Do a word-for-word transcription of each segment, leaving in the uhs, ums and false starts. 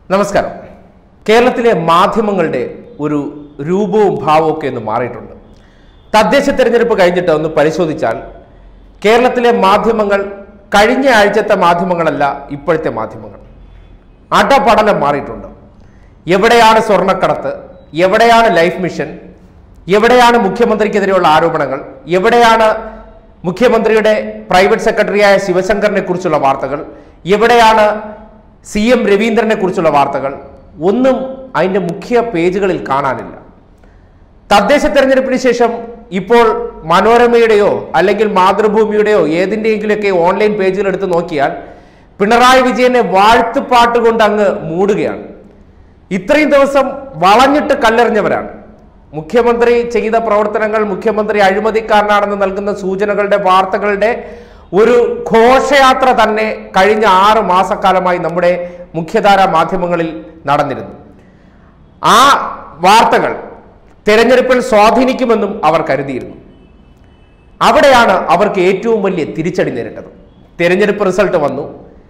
നമസ്കാരം. കേരളത്തിലെ മാധ്യമങ്ങളുടെ ഒരു രൂപവും ഭാവവും ഒക്കെ ഒന്ന് മാറിയിട്ടുണ്ട്. തദ്ദേശ തെരഞ്ഞെടുപ്പ് കഴിഞ്ഞിട്ട് ഒന്ന് പരിശോധിച്ചാൽ കേരളത്തിലെ മാധ്യമങ്ങൾ കഴിഞ്ഞ ആഴ്ചത്തെ മാധ്യമങ്ങളല്ല ഇപ്പോഴത്തെ മാധ്യമങ്ങൾ. അടപടലം മാറിയിട്ടുണ്ട്. എവിടെയാണ് സ്വർണ്ണക്കടത്ത്, എവിടെയാണ് ലൈഫ് മിഷൻ, എവിടെയാണ് മുഖ്യമന്ത്രിക്കെതിരെയുള്ള ആരോപണങ്ങൾ, എവിടെയാണ് മുഖ്യമന്ത്രിയുടെ പ്രൈവറ്റ് സെക്രട്ടറിയായ ശിവശങ്കറിനെ കുറിച്ചുള്ള വാർത്തകൾ, എവിടെയാണ് സി എം രവീന്ദ്രനെ കുറിച്ചുള്ള വാർത്തകൾ, ഒന്നും അതിൻ്റെ മുഖ്യ പേജുകളിൽ കാണാനില്ല. തദ്ദേശ തെരഞ്ഞെടുപ്പിന് ശേഷം ഇപ്പോൾ മനോരമയുടെയോ അല്ലെങ്കിൽ മാതൃഭൂമിയുടെയോ ഏതിൻ്റെയെങ്കിലുമൊക്കെ ഓൺലൈൻ പേജുകൾ എടുത്ത് നോക്കിയാൽ പിണറായി വിജയനെ വാഴ്ത്തുപാട്ട് കൊണ്ട് അങ്ങ് മൂടുകയാണ്. ഇത്രയും ദിവസം വളഞ്ഞിട്ട് കല്ലെറിഞ്ഞവരാണ്. മുഖ്യമന്ത്രി ചെയ്ത പ്രവർത്തനങ്ങൾ, മുഖ്യമന്ത്രി അഴിമതിക്കാരനാണെന്ന് നൽകുന്ന സൂചനകളുടെ വാർത്തകളുടെ ഒരു ഘോഷയാത്ര തന്നെ കഴിഞ്ഞ ആറ് മാസക്കാലമായി നമ്മുടെ മുഖ്യധാരാ മാധ്യമങ്ങളിൽ നടന്നിരുന്നു. ആ വാർത്തകൾ തെരഞ്ഞെടുപ്പിൽ സ്വാധീനിക്കുമെന്നും അവർ കരുതിയിരുന്നു. അവിടെയാണ് അവർക്ക് ഏറ്റവും വലിയ തിരിച്ചടി നേരിട്ടത്. തെരഞ്ഞെടുപ്പ് റിസൾട്ട് വന്നു.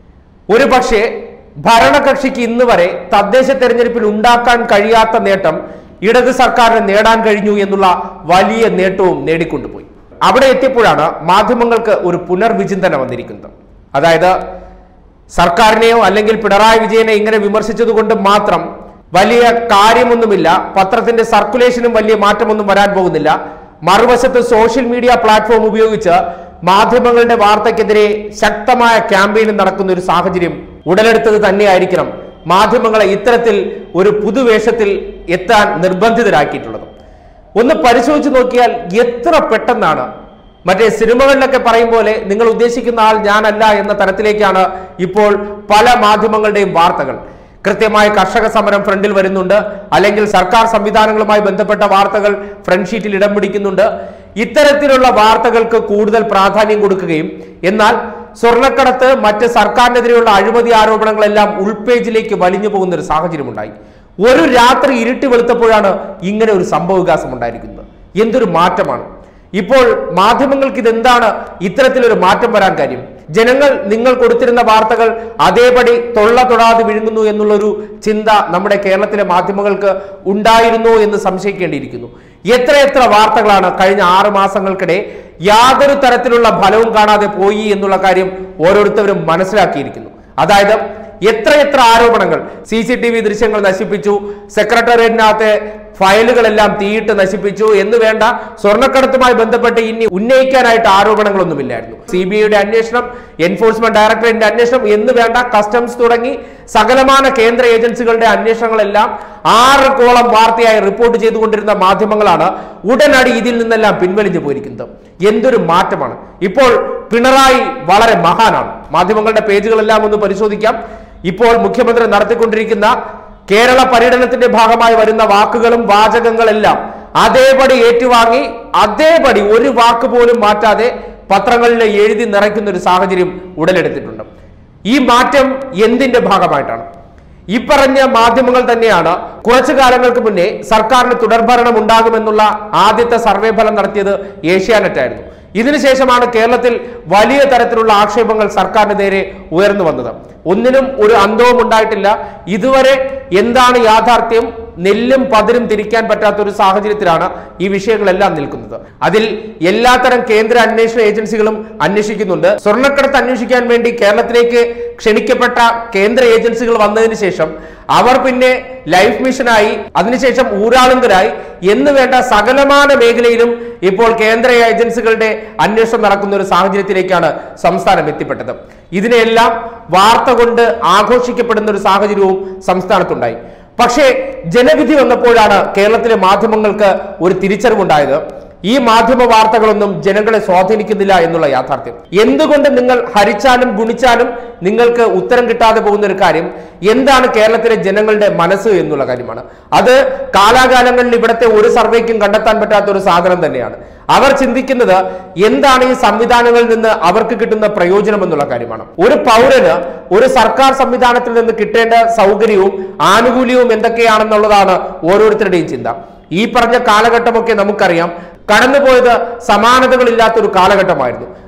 ഒരു പക്ഷേ ഭരണകക്ഷിക്ക് ഇന്ന് വരെ തദ്ദേശ തെരഞ്ഞെടുപ്പിൽ ഉണ്ടാക്കാൻ കഴിയാത്ത നേട്ടം ഇടത് സർക്കാരിന് നേടാൻ കഴിഞ്ഞു എന്നുള്ള വലിയ നേട്ടവും നേടിക്കൊണ്ടുപോയി. അവിടെ എത്തിയപ്പോഴാണ് മാധ്യമങ്ങൾക്ക് ഒരു പുനർവിചിന്തനം വന്നിരിക്കുന്നത്. അതായത് സർക്കാരിനെയോ അല്ലെങ്കിൽ പിണറായി വിജയനെ ഇങ്ങനെ വിമർശിച്ചത് കൊണ്ട് മാത്രം വലിയ കാര്യമൊന്നുമില്ല, പത്രത്തിന്റെ സർക്കുലേഷനും വലിയ മാറ്റമൊന്നും വരാൻ പോകുന്നില്ല. മറുവശത്ത് സോഷ്യൽ മീഡിയ പ്ലാറ്റ്ഫോം ഉപയോഗിച്ച് മാധ്യമങ്ങളുടെ വാർത്തയ്ക്കെതിരെ ശക്തമായ ക്യാമ്പയിൻ നടക്കുന്ന ഒരു സാഹചര്യം ഉടലെടുത്തത് തന്നെയായിരിക്കണം മാധ്യമങ്ങളെ ഇത്തരത്തിൽ ഒരു പുതുവേഷത്തിൽ എത്താൻ നിർബന്ധിതരാക്കിയിട്ടുള്ളത്. ഒന്ന് പരിശോധിച്ച് നോക്കിയാൽ എത്ര പെട്ടെന്നാണ്, മറ്റേ സിനിമകളിലൊക്കെ പറയും പോലെ നിങ്ങൾ ഉദ്ദേശിക്കുന്ന ആൾ ഞാനല്ല എന്ന തരത്തിലേക്കാണ് ഇപ്പോൾ പല മാധ്യമങ്ങളുടെയും വാർത്തകൾ. കൃത്യമായി കർഷക സമരം ഫ്രണ്ടിൽ വരുന്നുണ്ട്, അല്ലെങ്കിൽ സർക്കാർ സംവിധാനങ്ങളുമായി ബന്ധപ്പെട്ട വാർത്തകൾ ഫ്രണ്ട് ഷീറ്റിൽ ഇടം പിടിക്കുന്നുണ്ട്. ഇത്തരത്തിലുള്ള വാർത്തകൾക്ക് കൂടുതൽ പ്രാധാന്യം കൊടുക്കുകയും എന്നാൽ സ്വർണ്ണക്കടത്ത്, മറ്റ് സർക്കാരിനെതിരെയുള്ള അഴിമതി ആരോപണങ്ങളെല്ലാം ഉൾപേജിലേക്ക് വലിഞ്ഞു പോകുന്ന ഒരു സാഹചര്യമുണ്ടായി. ഒരു രാത്രി ഇരുട്ടി വെളുത്തപ്പോഴാണ് ഇങ്ങനെ ഒരു സംഭവവികാസം ഉണ്ടായിരിക്കുന്നത്. എന്തൊരു മാറ്റമാണ്! ഇപ്പോൾ മാധ്യമങ്ങൾക്ക് ഇതെന്താണ് ഇത്തരത്തിലൊരു മാറ്റം വരാൻ കാര്യം? ജനങ്ങൾ നിങ്ങൾ കൊടുത്തിരുന്ന വാർത്തകൾ അതേപടി തൊള്ള തൊടാതെ വിഴുങ്ങുന്നു എന്നുള്ളൊരു ചിന്ത നമ്മുടെ കേരളത്തിലെ മാധ്യമങ്ങൾക്ക് ഉണ്ടായിരുന്നോ എന്ന് സംശയിക്കേണ്ടിയിരിക്കുന്നു. എത്രയെത്ര വാർത്തകളാണ് കഴിഞ്ഞ ആറ് മാസങ്ങൾക്കിടെ യാതൊരു തരത്തിലുള്ള ഫലവും കാണാതെ പോയി എന്നുള്ള കാര്യം ഓരോരുത്തരും മനസ്സിലാക്കിയിരിക്കുന്നു. അതായത് എത്രയെത്ര ആരോപണങ്ങൾ, സി സി ടി വി ദൃശ്യങ്ങൾ നശിപ്പിച്ചു, സെക്രട്ടേറിയറ്റിനകത്തെ ഫയലുകളെല്ലാം തീയിട്ട് നശിപ്പിച്ചു എന്ന് വേണ്ട, സ്വർണ്ണക്കടത്തുമായി ബന്ധപ്പെട്ട് ഇനി ഉന്നയിക്കാനായിട്ട് ആരോപണങ്ങളൊന്നുമില്ലായിരുന്നു. സി ബി ഐയുടെ അന്വേഷണം, എൻഫോഴ്സ്മെന്റ് ഡയറക്ടറേറ്റിന്റെ അന്വേഷണം എന്ന് വേണ്ട, കസ്റ്റംസ് തുടങ്ങി സകലമാന കേന്ദ്ര ഏജൻസികളുടെ അന്വേഷണങ്ങളെല്ലാം ആറ് കോളം വാർത്തയായി റിപ്പോർട്ട് ചെയ്തുകൊണ്ടിരുന്ന മാധ്യമങ്ങളാണ് ഉടനടി ഇതിൽ നിന്നെല്ലാം പിൻവലിഞ്ഞു പോയിരിക്കുന്നത്. എന്തൊരു മാറ്റമാണ്! ഇപ്പോൾ പിണറായി വളരെ മഹാനാണ്. മാധ്യമങ്ങളുടെ പേജുകളെല്ലാം ഒന്ന് പരിശോധിക്കാം. ഇപ്പോൾ മുഖ്യമന്ത്രി നടത്തിക്കൊണ്ടിരിക്കുന്ന കേരള പര്യടനത്തിന്റെ ഭാഗമായി വരുന്ന വാക്കുകളും വാചകങ്ങളെല്ലാം അതേപടി ഏറ്റുവാങ്ങി അതേപടി ഒരു വാക്ക് പോലും മാറ്റാതെ പത്രങ്ങളിൽ എഴുതി നിറയ്ക്കുന്ന ഒരു സാഹചര്യം ഉടലെടുത്തിട്ടുണ്ട്. ഈ മാറ്റം എന്തിന്റെ ഭാഗമായിട്ടാണ്? ഈ പറഞ്ഞ മാധ്യമങ്ങൾ തന്നെയാണ് കുറച്ചു കാലങ്ങൾക്ക് മുന്നേ സർക്കാരിന് തുടർഭരണം ഉണ്ടാകുമെന്നുള്ള ആദ്യത്തെ സർവേ ഫലം നടത്തിയത് ഏഷ്യാനെറ്റ് ആയിരുന്നു. ഇതിനുശേഷമാണ് കേരളത്തിൽ വലിയ തരത്തിലുള്ള ആക്ഷേപങ്ങൾ സർക്കാരിന് നേരെ ഉയർന്നു വന്നത്. ഒന്നിനും ഒരു അന്തവും ഉണ്ടായിട്ടില്ല. ഇതുവരെ എന്താണ് യാഥാർത്ഥ്യം, നെല്ലും പതിരും തിരിക്കാൻ പറ്റാത്ത ഒരു സാഹചര്യത്തിലാണ് ഈ വിഷയങ്ങളെല്ലാം നിൽക്കുന്നത്. അതിൽ എല്ലാത്തരം കേന്ദ്ര അന്വേഷണ ഏജൻസികളും അന്വേഷിക്കുന്നുണ്ട്. സ്വർണ്ണക്കടത്ത് അന്വേഷിക്കാൻ വേണ്ടി കേരളത്തിലേക്ക് ക്ഷണിക്കപ്പെട്ട കേന്ദ്ര ഏജൻസികൾ വന്നതിന് ശേഷം അവർ പിന്നെ ലൈഫ് മിഷനായി, അതിനുശേഷം ഊരാളുങ്കരായി എന്ന് വേണ്ട സകലമാന മേഖലയിലും ഇപ്പോൾ കേന്ദ്ര ഏജൻസികളുടെ അന്വേഷണം നടക്കുന്ന ഒരു സാഹചര്യത്തിലേക്കാണ് സംസ്ഥാനം എത്തിപ്പെട്ടത്. ഇതിനെല്ലാം വാർത്ത കൊണ്ട് ആഘോഷിക്കപ്പെടുന്ന ഒരു സാഹചര്യവും സംസ്ഥാനത്തുണ്ടായി. പക്ഷേ ജനവിധി വന്നപ്പോഴാണ് കേരളത്തിലെ മാധ്യമങ്ങൾക്ക് ഒരു തിരിച്ചറിവുണ്ടായത്. ഈ മാധ്യമ വാർത്തകളൊന്നും ജനങ്ങളെ സ്വാധീനിക്കുന്നില്ല എന്നുള്ള യാഥാർത്ഥ്യം. എന്തുകൊണ്ട് നിങ്ങൾ ഹരിച്ചാലും ഗുണിച്ചാലും നിങ്ങൾക്ക് ഉത്തരം കിട്ടാതെ പോകുന്ന ഒരു കാര്യം എന്താണ് കേരളത്തിലെ ജനങ്ങളുടെ മനസ്സ് എന്നുള്ള കാര്യമാണ്. അത് കാലാകാലങ്ങളിൽ ഇവിടുത്തെ ഒരു സർവേക്കും കണ്ടെത്താൻ പറ്റാത്ത ഒരു സാധനം തന്നെയാണ്. അവർ ചിന്തിക്കുന്നത് എന്താണ് ഈ സംവിധാനങ്ങളിൽ നിന്ന് അവർക്ക് കിട്ടുന്ന പ്രയോജനം എന്നുള്ള കാര്യമാണ്. ഒരു പൗരന് ഒരു സർക്കാർ സംവിധാനത്തിൽ നിന്ന് കിട്ടേണ്ട സൗകര്യവും ആനുകൂല്യവും എന്തൊക്കെയാണെന്നുള്ളതാണ് ഓരോരുത്തരുടെയും ചിന്ത. ഈ പറഞ്ഞ കാലഘട്ടമൊക്കെ നമുക്കറിയാം. കടന്നുപോയത് സമാനതകളില്ലാത്തൊരു കാലഘട്ടമായിരുന്നു.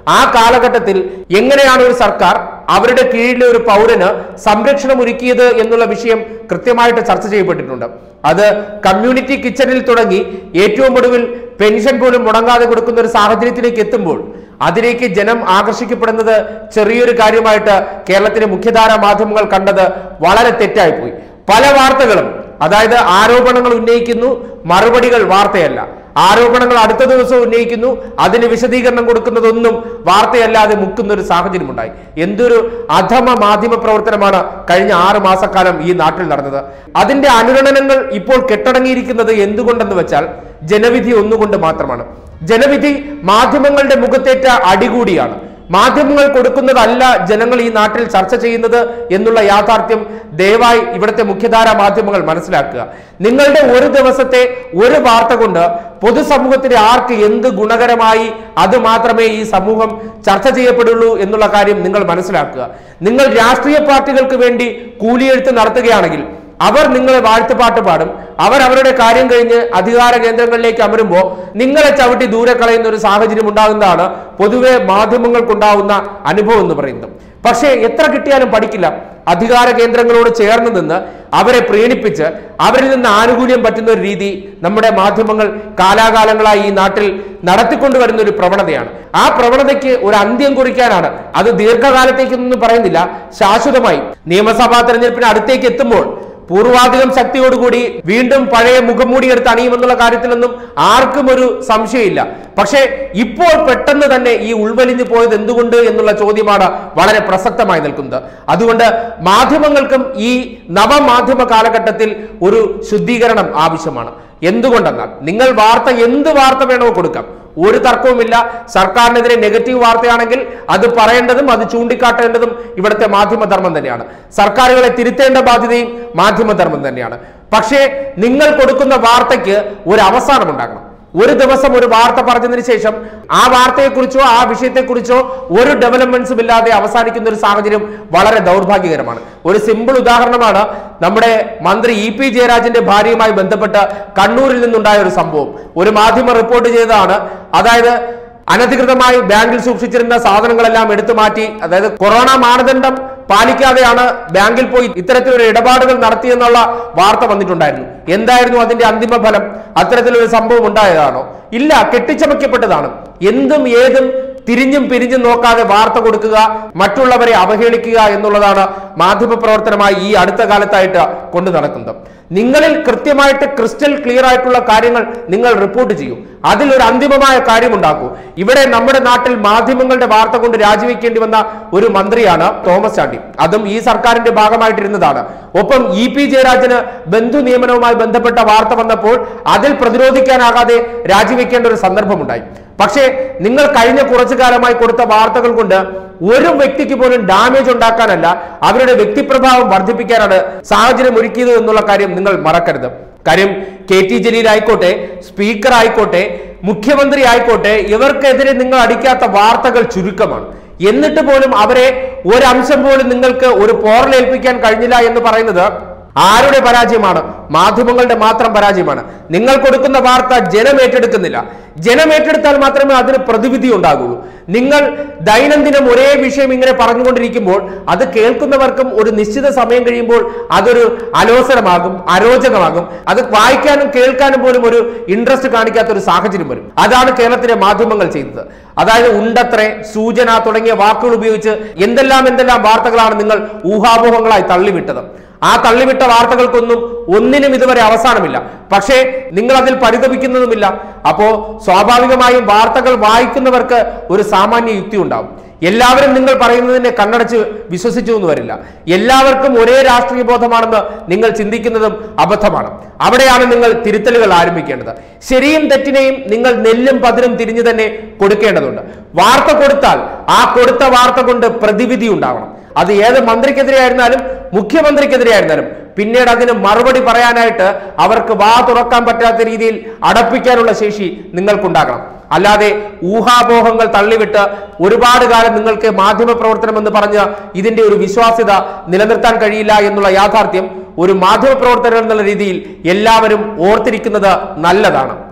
ആ കാലഘട്ടത്തിൽ എങ്ങനെയാണ് ഒരു സർക്കാർ അവരുടെ കീഴിലെ ഒരു പൗരന് സംരക്ഷണം ഒരുക്കിയത് എന്നുള്ള വിഷയം കൃത്യമായിട്ട് ചർച്ച ചെയ്യപ്പെട്ടിട്ടുണ്ട്. അത് കമ്മ്യൂണിറ്റി കിച്ചണിൽ തുടങ്ങി ഏറ്റവും ഒടുവിൽ പെൻഷൻ പോലും മുടങ്ങാതെ കൊടുക്കുന്ന ഒരു സാഹചര്യത്തിലേക്ക് എത്തുമ്പോൾ അതിലേക്ക് ജനം ആകർഷിക്കപ്പെടുന്നത് ചെറിയൊരു കാര്യമായിട്ട് കേരളത്തിലെ മുഖ്യധാരാ മാധ്യമങ്ങൾ കണ്ടത് വളരെ തെറ്റായിപ്പോയി. പല വാർത്തകളും, അതായത് ആരോപണങ്ങൾ ഉന്നയിക്കുന്നു, മറുപടികൾ വാർത്തയല്ല. ആരോപണങ്ങൾ അടുത്ത ദിവസം ഉന്നയിക്കുന്നു, അതിന് വിശദീകരണം കൊടുക്കുന്നതൊന്നും വാർത്തയല്ലാതെ മുക്കുന്ന ഒരു സാഹചര്യം ഉണ്ടായി. എന്തൊരു അധമ മാധ്യമ പ്രവർത്തനമാണ് കഴിഞ്ഞ ആറ് മാസക്കാലം ഈ നാട്ടിൽ നടന്നത്. അതിന്റെ അനുരണനങ്ങൾ ഇപ്പോൾ കെട്ടടങ്ങിയിരിക്കുന്നത് എന്തുകൊണ്ടെന്ന് വെച്ചാൽ ജനവിധി ഒന്നുകൊണ്ട് മാത്രമാണ്. ജനവിധി മാധ്യമങ്ങളുടെ മുഖത്തേറ്റ അടികൂടിയാണ്. മാധ്യമങ്ങൾ കൊടുക്കുന്നതല്ല ജനങ്ങൾ ഈ നാട്ടിൽ ചർച്ച ചെയ്യുന്നത് എന്നുള്ള യാഥാർത്ഥ്യം ദയവായി ഇവിടുത്തെ മുഖ്യധാരാ മാധ്യമങ്ങൾ മനസ്സിലാക്കുക. നിങ്ങളുടെ ഒരു ദിവസത്തെ ഒരു വാർത്ത കൊണ്ട് പൊതുസമൂഹത്തിന് ആർക്ക് എന്ത് ഗുണകരമായി അത് മാത്രമേ ഈ സമൂഹം ചർച്ച ചെയ്യപ്പെടുള്ളൂ എന്നുള്ള കാര്യം നിങ്ങൾ മനസ്സിലാക്കുക. നിങ്ങൾ രാഷ്ട്രീയ പാർട്ടികൾക്ക് വേണ്ടി കൂലിയെഴുത്ത് നടത്തുകയാണെങ്കിൽ അവർ നിങ്ങളെ വാഴ്ത്തുപാട്ട് പാടും. അവർ അവരുടെ കാര്യം കഴിഞ്ഞ് അധികാര കേന്ദ്രങ്ങളിലേക്ക് അമരുമ്പോൾ നിങ്ങളെ ചവിട്ടി ദൂരെ കളയുന്ന ഒരു സാഹചര്യം ഉണ്ടാകുന്നതാണ് പൊതുവെ മാധ്യമങ്ങൾക്കുണ്ടാവുന്ന അനുഭവം എന്ന് പറയുന്നത്. പക്ഷേ എത്ര കിട്ടിയാലും പഠിക്കില്ല. അധികാര കേന്ദ്രങ്ങളോട് ചേർന്ന് നിന്ന് അവരെ പ്രീണിപ്പിച്ച് അവരിൽ നിന്ന് ആനുകൂല്യം പറ്റുന്ന ഒരു രീതി നമ്മുടെ മാധ്യമങ്ങൾ കാലാകാലങ്ങളായി ഈ നാട്ടിൽ നടത്തിക്കൊണ്ടുവരുന്ന ഒരു പ്രവണതയാണ്. ആ പ്രവണതയ്ക്ക് ഒരു അന്ത്യം കുറിക്കാനാണ്. അത് ദീർഘകാലത്തേക്കൊന്നും പറയുന്നില്ല, ശാശ്വതമായി നിയമസഭാ തെരഞ്ഞെടുപ്പിന് അടുത്തേക്ക് എത്തുമ്പോൾ പൂർവാധികം ശക്തിയോടുകൂടി വീണ്ടും പഴയ മുഖംമൂടി എടുത്ത് അണിയുമെന്നുള്ള കാര്യത്തിലൊന്നും ആർക്കും ഒരു സംശയമില്ല. പക്ഷേ ഇപ്പോൾ പെട്ടെന്ന് തന്നെ ഈ ഉൾവലിഞ്ഞു പോയത് എന്തുകൊണ്ട് എന്നുള്ള ചോദ്യമാണ് വളരെ പ്രസക്തമായി നിൽക്കുന്നത്. അതുകൊണ്ട് മാധ്യമങ്ങൾക്കും ഈ നവമാധ്യമ കാലഘട്ടത്തിൽ ഒരു ശുദ്ധീകരണം ആവശ്യമാണ്. എന്തുകൊണ്ടെന്നാൽ നിങ്ങൾ വാർത്ത എന്ത് വാർത്ത വേണോ കൊടുക്കാം, ഒരു തർക്കവുമില്ല. സർക്കാരിനെതിരെ നെഗറ്റീവ് വാർത്തയാണെങ്കിൽ അത് പറയേണ്ടതും അത് ചൂണ്ടിക്കാട്ടേണ്ടതും ഇവിടുത്തെ മാധ്യമധർമ്മം തന്നെയാണ്. സർക്കാരുകളെ തിരുത്തേണ്ട ബാധ്യതയും മാധ്യമധർമ്മം തന്നെയാണ്. പക്ഷേ നിങ്ങൾ കൊടുക്കുന്ന വാർത്തയ്ക്ക് ഒരു അവസാനം ഉണ്ടാകണം. ഒരു ദിവസം ഒരു വാർത്ത പറഞ്ഞതിന് ശേഷം ആ വാർത്തയെക്കുറിച്ചോ ആ വിഷയത്തെക്കുറിച്ചോ ഒരു ഡെവലപ്മെന്റ്സും ഇല്ലാതെ അവസാനിക്കുന്ന ഒരു സാഹചര്യം വളരെ ദൗർഭാഗ്യകരമാണ്. ഒരു സിമ്പിൾ ഉദാഹരണമാണ് നമ്മുടെ മന്ത്രി ഇ പി ജയരാജന്റെ ഭാര്യയുമായി ബന്ധപ്പെട്ട് കണ്ണൂരിൽ നിന്നുണ്ടായ ഒരു സംഭവം. ഒരു മാധ്യമം റിപ്പോർട്ട് ചെയ്തതാണ്. അതായത് അനധികൃതമായി ബാങ്കിൽ സൂക്ഷിച്ചിരുന്ന സാധനങ്ങളെല്ലാം എടുത്തു മാറ്റി, അതായത് കൊറോണ മാനദണ്ഡം പാലിക്കാതെയാണ് ബാങ്കിൽ പോയി ഇത്തരത്തിലൊരു ഇടപാടുകൾ നടത്തിയെന്നുള്ള വാർത്ത വന്നിട്ടുണ്ടായിരുന്നു. എന്തായിരുന്നു അതിന്റെ അന്തിമ ഫലം? അത്തരത്തിലൊരു സംഭവം ഉണ്ടായതാണോ? ഇല്ല, കെട്ടിച്ചമയ്ക്കപ്പെട്ടതാണ്. എന്തും ഏതും തിരിഞ്ഞും പിരിഞ്ഞും നോക്കാതെ വാർത്ത കൊടുക്കുക, മറ്റുള്ളവരെ അവഹേളിക്കുക എന്നുള്ളതാണ് മാധ്യമ പ്രവർത്തനമായി ഈ അടുത്ത കാലത്തായിട്ട് കൊണ്ടു നടക്കുന്നത്. നിങ്ങളിൽ കൃത്യമായിട്ട് ക്രിസ്റ്റൽ ക്ലിയർ ആയിട്ടുള്ള കാര്യങ്ങൾ നിങ്ങൾ റിപ്പോർട്ട് ചെയ്യൂ. അതിലൊരു അന്തിമമായ കാര്യമുണ്ടാക്കൂ. ഇവിടെ നമ്മുടെ നാട്ടിൽ മാധ്യമങ്ങളുടെ വാർത്ത കൊണ്ട് രാജിവെക്കേണ്ടി വന്ന ഒരു മന്ത്രിയാണ് തോമസ് ചാണ്ടി. അതും ഈ സർക്കാരിന്റെ ഭാഗമായിട്ടിരുന്നതാണ്. ഒപ്പം ഇ പി ജയരാജന് ബന്ധു നിയമനവുമായി ബന്ധപ്പെട്ട വാർത്ത വന്നപ്പോൾ അതിൽ പ്രതിരോധിക്കാനാകാതെ രാജിവെക്കേണ്ട ഒരു സന്ദർഭമുണ്ടായി. പക്ഷേ നിങ്ങൾ കഴിഞ്ഞ കുറച്ചു കാലമായി കൊടുത്ത വാർത്തകൾ കൊണ്ട് ഒരു വ്യക്തിക്ക് പോലും ഡാമേജ് ഉണ്ടാക്കാനല്ല, അവരുടെ വ്യക്തിപ്രഭാവം വർദ്ധിപ്പിക്കാനാണ് സാഹചര്യം ഒരുക്കിയത് എന്നുള്ള കാര്യം നിങ്ങൾ മറക്കരുത്. കാര്യം കെ ടി ജലീൽ ആയിക്കോട്ടെ, സ്പീക്കർ ആയിക്കോട്ടെ, മുഖ്യമന്ത്രി ആയിക്കോട്ടെ, ഇവർക്കെതിരെ നിങ്ങൾ അടിക്കാത്ത വാർത്തകൾ ചുരുക്കമാണ്. എന്നിട്ട് പോലും അവരെ ഒരംശം പോലും നിങ്ങൾക്ക് ഒരു പോറലേൽപ്പിക്കാൻ കഴിഞ്ഞില്ല എന്ന് പറയുന്നത് ആരുടെ പരാജയമാണ്? മാധ്യമങ്ങളുടെ മാത്രം പരാജയമാണ്. നിങ്ങൾ കൊടുക്കുന്ന വാർത്ത ജനം ഏറ്റെടുക്കുന്നില്ല. ജനം ഏറ്റെടുത്താൽ മാത്രമേ അതിന് പ്രതിവിധി ഉണ്ടാകുള്ളൂ. നിങ്ങൾ ദൈനംദിനം ഒരേ വിഷയം ഇങ്ങനെ പറഞ്ഞുകൊണ്ടിരിക്കുമ്പോൾ അത് കേൾക്കുന്നവർക്കും ഒരു നിശ്ചിത സമയം കഴിയുമ്പോൾ അതൊരു അലോസരമാകും, അരോചകമാകും. അത് വായിക്കാനും കേൾക്കാനും പോലും ഒരു ഇൻട്രസ്റ്റ് കാണിക്കാത്ത ഒരു സാഹചര്യം വരും. അതാണ് കേരളത്തിലെ മാധ്യമങ്ങൾ ചെയ്തത്. അതായത് ഉണ്ടത്രേ, സൂചന തുടങ്ങിയ വാക്കുകൾ ഉപയോഗിച്ച് എന്തെല്ലാം എന്തെല്ലാം വാർത്തകളാണ് നിങ്ങൾ ഊഹാപോഹങ്ങളായി തള്ളിവിട്ടത്. ആ തള്ളിവിട്ട വാർത്തകൾക്കൊന്നും ഒന്നിനും ഇതുവരെ അവസാനമില്ല. പക്ഷേ നിങ്ങൾ അതിൽ പരിതപിക്കുന്നതുമില്ല. അപ്പോ സ്വാഭാവികമായും വാർത്തകൾ വായിക്കുന്നവർക്ക് ഒരു സാമാന്യ യുക്തി ഉണ്ടാവും. എല്ലാവരും നിങ്ങൾ പറയുന്നതിനെ കണ്ണടച്ച് വിശ്വസിച്ചു എന്ന് വരില്ല. എല്ലാവർക്കും ഒരേ രാഷ്ട്രീയ ബോധമാണെന്ന് നിങ്ങൾ ചിന്തിക്കുന്നതും അബദ്ധമാണ്. അവിടെയാണ് നിങ്ങൾ തിരുത്തലുകൾ ആരംഭിക്കേണ്ടത്. ശരിയും തെറ്റിനെയും നിങ്ങൾ നെല്ലും പതിരും തിരിഞ്ഞു തന്നെ കൊടുക്കേണ്ടതുണ്ട്. വാർത്ത കൊടുത്താൽ ആ കൊടുത്ത വാർത്ത കൊണ്ട് പ്രതിവിധി ഉണ്ടാവണം. അത് ഏത് മന്ത്രിക്കെതിരെ ആയിരുന്നാലും മുഖ്യമന്ത്രിക്കെതിരെ ആയിരുന്നാലും പിന്നീട് അതിന് മറുപടി പറയാനായിട്ട് അവർക്ക് വാ തുറക്കാൻ പറ്റാത്ത രീതിയിൽ അടപ്പിക്കാനുള്ള ശേഷി നിങ്ങൾക്കുണ്ടാകണം. അല്ലാതെ ഊഹാപോഹങ്ങൾ തള്ളിവിട്ട് ഒരുപാട് കാലം നിങ്ങൾക്ക് മാധ്യമ പ്രവർത്തനം എന്ന് പറഞ്ഞ് ഇതിന്റെ ഒരു വിശ്വാസ്യത നിലനിർത്താൻ കഴിയില്ല എന്നുള്ള യാഥാർത്ഥ്യം ഒരു മാധ്യമ പ്രവർത്തകൻ എന്നുള്ള രീതിയിൽ എല്ലാവരും ഓർത്തിരിക്കുന്നത് നല്ലതാണ്.